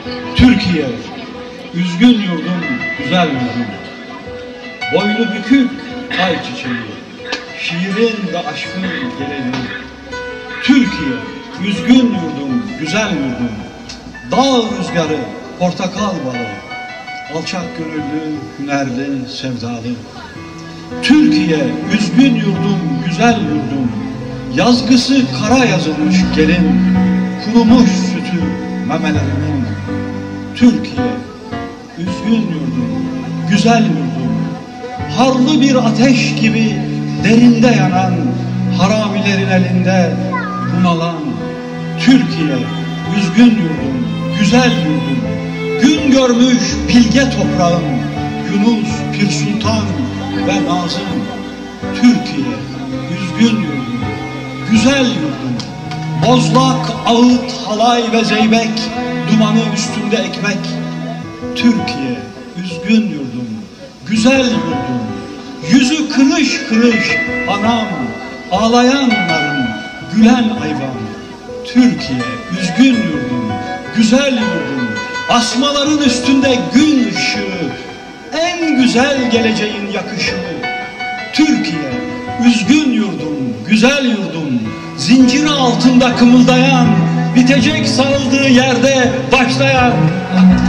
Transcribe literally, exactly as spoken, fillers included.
Türkiye, üzgün yurdum, güzel yurdum. Boynu bükük ay çiçeği, şiirin ve aşkın geleneği. Türkiye, üzgün yurdum, güzel yurdum. Dağ rüzgarı, portakal balı, alçak gönüllü, hünerli, sevdalı. Türkiye, üzgün yurdum, güzel yurdum. Yazgısı kara yazılmış gelin, kurumuş sütü memelerimin. Türkiye, üzgün yurdum, güzel yurdum. Harlı bir ateş gibi derinde yanan, haramilerin elinde bunalan. Türkiye, üzgün yurdum, güzel yurdum. Gün görmüş bilge toprağım, Yunus, Pir Sultan ve Nazım. Türkiye, üzgün yurdum, güzel yurdum. Bozlak, ağıt, halay ve zeybek, dumanı üstünde ekmek. Türkiye, üzgün yurdum, güzel yurdum. Yüzü kırış kırış anam, ağlayan narım, gülen ayvam. Türkiye, üzgün yurdum, güzel yurdum. Asmaların üstünde gün ışığı, en güzel geleceğin yakışığı. Türkiye, üzgün yurdum, güzel yurdum. Zinciri altında kımıldayan, bitecek sarıldığı yerde başlayan.